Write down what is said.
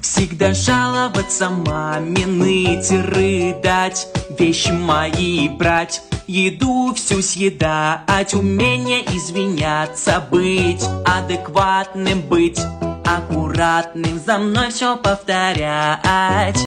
Всегда жаловаться маме, ныть и рыдать, вещи мои брать, еду всю съедать, умение извиняться, быть адекватным, быть аккуратным, за мной все повторять.